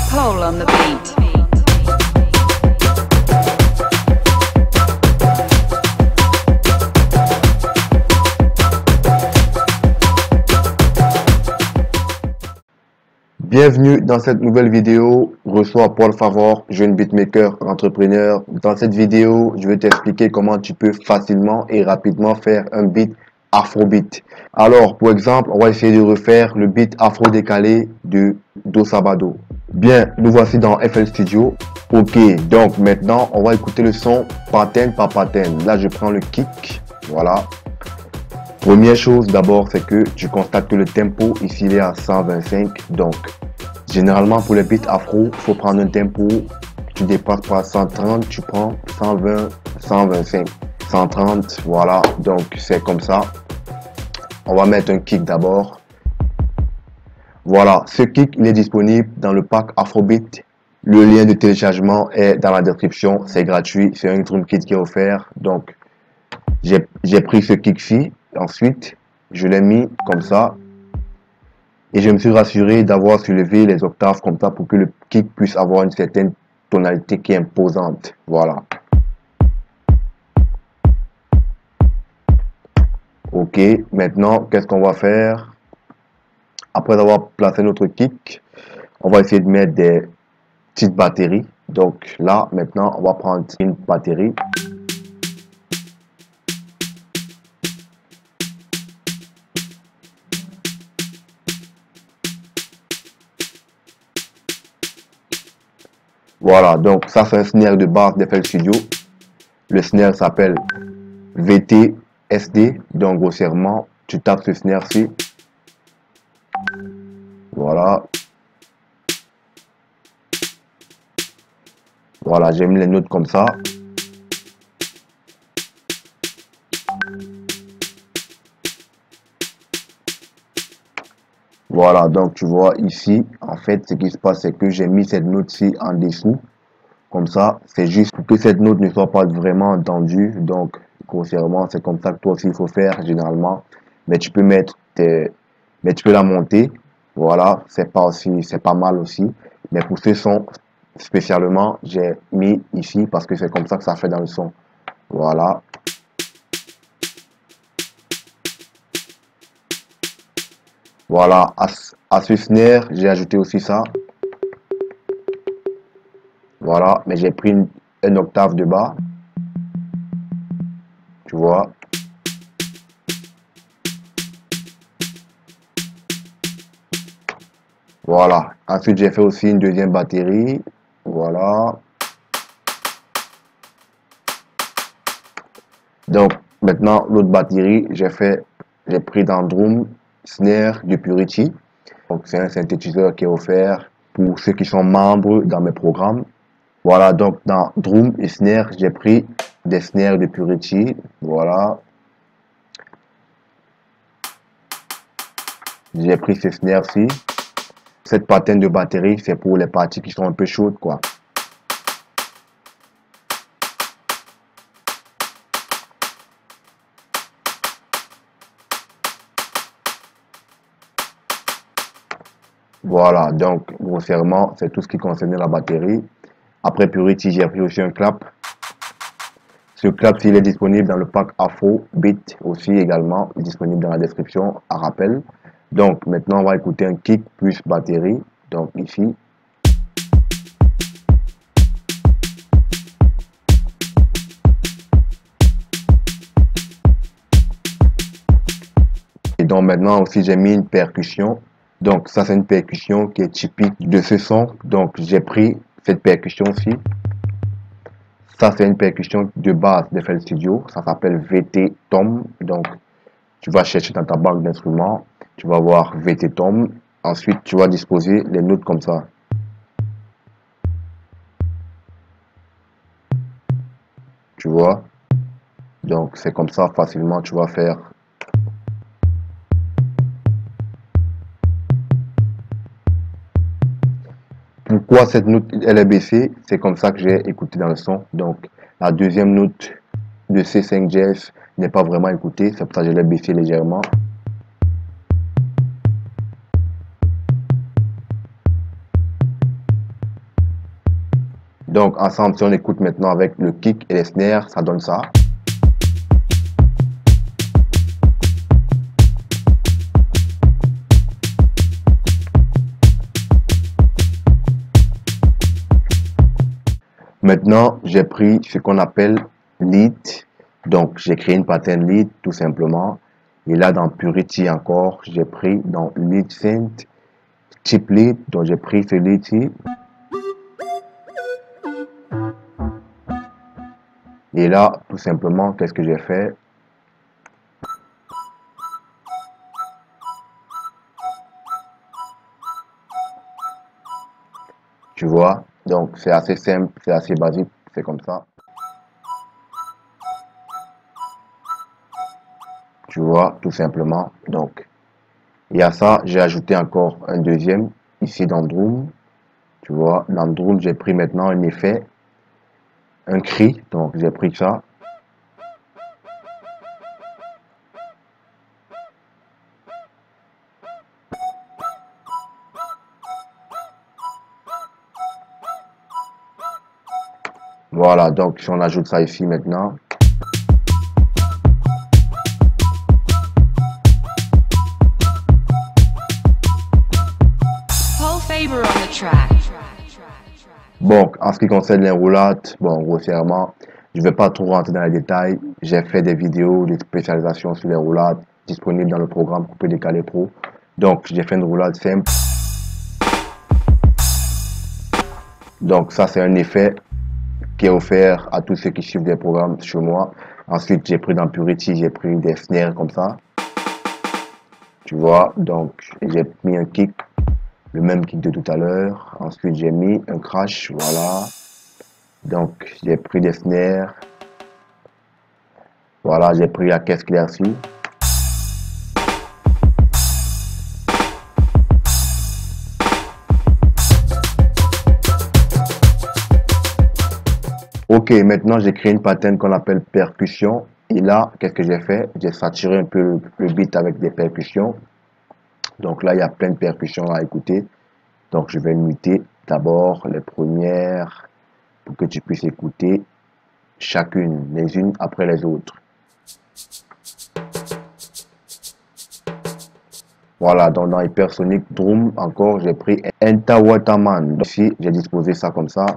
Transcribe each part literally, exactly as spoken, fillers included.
Pole on the beat. Bienvenue dans cette nouvelle vidéo. Reçois Paul Favor, jeune beatmaker entrepreneur. Dans cette vidéo, je vais t'expliquer comment tu peux facilement et rapidement faire un beat afrobeat. Alors, pour exemple, on va essayer de refaire le beat afro décalé de Do Sabado. Bien, nous voici dans F L Studio. Ok, donc maintenant, on va écouter le son pattern par pattern. Là, je prends le kick. Voilà. Première chose d'abord, c'est que tu constates que le tempo ici il est à cent vingt-cinq. Donc, généralement pour les beats afro, il faut prendre un tempo, tu dépasses pas cent trente, tu prends cent vingt, cent vingt-cinq, cent trente, voilà. Donc, c'est comme ça. On va mettre un kick d'abord. Voilà, ce kick, il est disponible dans le pack Afrobeat. Le lien de téléchargement est dans la description. C'est gratuit, c'est un drum kit qui est offert. Donc, j'ai pris ce kick-ci. Ensuite, je l'ai mis comme ça. Et je me suis rassuré d'avoir soulevé les octaves comme ça pour que le kick puisse avoir une certaine tonalité qui est imposante. Voilà. Ok, maintenant, qu'est-ce qu'on va faire? Après avoir placé notre kick, on va essayer de mettre des petites batteries. Donc là, maintenant, on va prendre une batterie. Voilà, donc ça c'est un snare de base d'F L Studio. Le snare s'appelle V T S D. Donc grossièrement, tu tapes ce snare-ci. Voilà. Voilà, j'ai mis les notes comme ça. Voilà, donc tu vois ici, en fait, ce qui se passe, c'est que j'ai mis cette note-ci en dessous. Comme ça, c'est juste pour que cette note ne soit pas vraiment entendue. Donc, grossièrement, c'est comme ça que toi aussi il faut faire généralement. Mais tu peux mettre tes... Mais tu peux la monter. Voilà, c'est pas aussi, c'est pas mal aussi. Mais pour ce son, spécialement, j'ai mis ici parce que c'est comme ça que ça fait dans le son. Voilà. Voilà, à, à ce snare, j'ai ajouté aussi ça. Voilà, mais j'ai pris une, une octave de bas. Tu vois. Voilà. Ensuite, j'ai fait aussi une deuxième batterie. Voilà. Donc, maintenant, l'autre batterie, j'ai fait, j'ai pris dans Drum Snare de Purity. Donc, c'est un synthétiseur qui est offert pour ceux qui sont membres dans mes programmes. Voilà, donc dans Drum et Snare, j'ai pris des snares de Purity. Voilà. J'ai pris ces snares-ci. Cette pattern de batterie, c'est pour les parties qui sont un peu chaudes, quoi. Voilà, donc grossièrement, c'est tout ce qui concernait la batterie. Après Purity, j'ai pris aussi un clap. Ce clap, il est disponible dans le pack Afro Beat aussi également, disponible dans la description, à rappel. Donc maintenant, on va écouter un kick plus batterie. Donc ici. Et donc maintenant aussi, j'ai mis une percussion. Donc ça, c'est une percussion qui est typique de ce son. Donc j'ai pris cette percussion-ci. Ça, c'est une percussion de base de F L Studio. Ça s'appelle V T Tom. Donc, tu vas chercher dans ta banque d'instruments. Tu vas voir V T Tom. Ensuite, tu vas disposer les notes comme ça. Tu vois? Donc, c'est comme ça facilement tu vas faire. Pourquoi cette note elle est baissée? C'est comme ça que j'ai écouté dans le son. Donc, la deuxième note de C cinq Jazz n'est pas vraiment écoutée. C'est pour ça que je l'ai baissée légèrement. Donc ensemble, si on écoute maintenant avec le kick et les snares, ça donne ça. Maintenant, j'ai pris ce qu'on appelle lead. Donc, j'ai créé une pattern lead tout simplement. Et là, dans Purity encore, j'ai pris dans lead synth, chip lead. Donc, j'ai pris ce lead ici. Et là, tout simplement, qu'est-ce que j'ai fait? Tu vois? Donc, c'est assez simple, c'est assez basique, c'est comme ça. Tu vois, tout simplement. Donc, il y a ça, j'ai ajouté encore un deuxième, ici dans Drum. Tu vois, dans Drum, j'ai pris maintenant un effet, un cri. Donc, j'ai pris ça. Voilà, donc si on ajoute ça ici maintenant. Bon, en ce qui concerne les roulades, bon, grossièrement, je ne vais pas trop rentrer dans les détails. J'ai fait des vidéos de spécialisation sur les roulades disponibles dans le programme Couper Décaler Pro. Donc, j'ai fait une roulade simple. Donc, ça, c'est un effet qui est offert à tous ceux qui suivent des programmes chez moi. Ensuite, j'ai pris dans Purity, j'ai pris des snares comme ça. Tu vois, donc j'ai mis un kick, le même kick de tout à l'heure. Ensuite, j'ai mis un crash, voilà. Donc, j'ai pris des snares. Voilà, j'ai pris la caisse éclaircie. Ok, maintenant j'ai créé une pattern qu'on appelle percussion. Et là, qu'est-ce que j'ai fait? J'ai saturé un peu le, le beat avec des percussions. Donc là, il y a plein de percussions à écouter. Donc je vais muter d'abord les premières pour que tu puisses écouter chacune, les unes après les autres. Voilà, donc dans Hypersonic Drum, encore, j'ai pris Enta Waterman. Donc ici, j'ai disposé ça comme ça.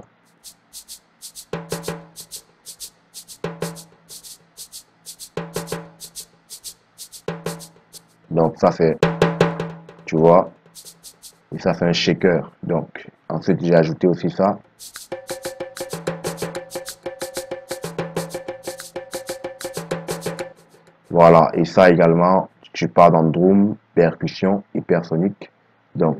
Donc ça fait, tu vois, et ça fait un shaker. Donc ensuite, j'ai ajouté aussi ça. Voilà, et ça également, tu pars dans Drum, percussion, hypersonique. Donc,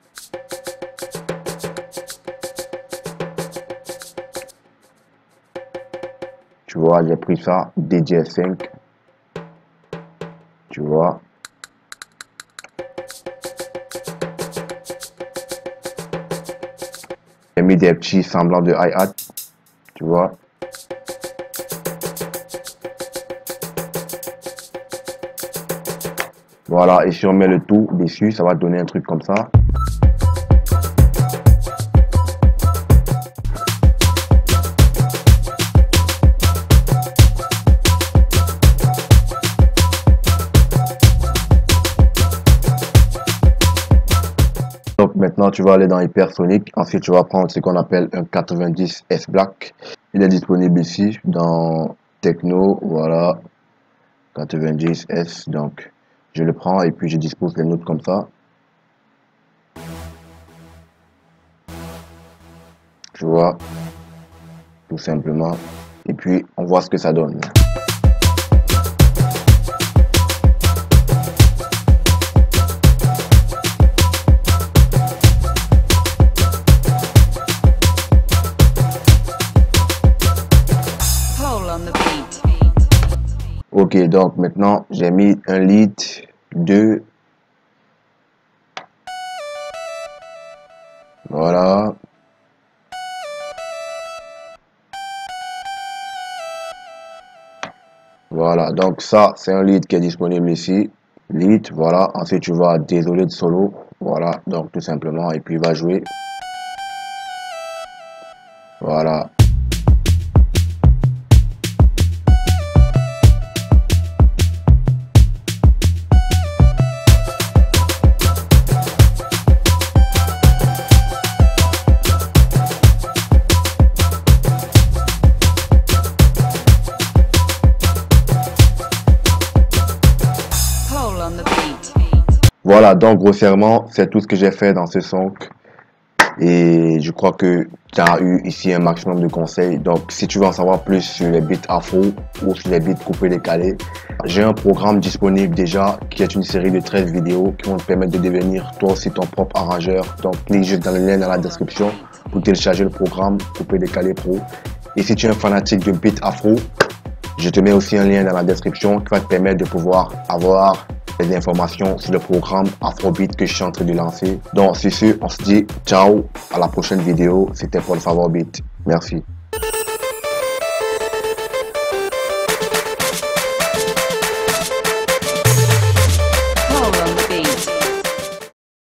tu vois, j'ai pris ça, D J cinq. Tu vois. J'ai mis des petits semblants de hi-hat. Tu vois. Voilà, et si on met le tout dessus, ça va donner un truc comme ça. Donc maintenant, tu vas aller dans Hypersonic. Ensuite, tu vas prendre ce qu'on appelle un quatre-vingt-dix S Black. Il est disponible ici dans Techno. Voilà, quatre-vingt-dix S. Donc, je le prends et puis je dispose les notes comme ça. Tu vois, tout simplement. Et puis, on voit ce que ça donne. Ok, donc maintenant, j'ai mis un lead, deux. Voilà. Voilà, donc ça, c'est un lead qui est disponible ici. Lead, voilà. Ensuite, tu vas désolé de solo. Voilà, donc tout simplement, et puis il va jouer. Voilà. Voilà, donc grossièrement, c'est tout ce que j'ai fait dans ce son. Et je crois que tu as eu ici un maximum de conseils. Donc, si tu veux en savoir plus sur les beats afro ou sur les beats coupés décalés, j'ai un programme disponible déjà qui est une série de treize vidéos qui vont te permettre de devenir toi aussi ton propre arrangeur. Donc, clique juste dans le lien dans la description pour télécharger le programme coupé décalé pro. Et si tu es un fanatique de beat afro, je te mets aussi un lien dans la description qui va te permettre de pouvoir avoir des informations sur le programme Afrobeat que je suis en train de lancer. Donc, sur ce, on se dit ciao, à la prochaine vidéo. C'était Paul Favor Beat. Merci.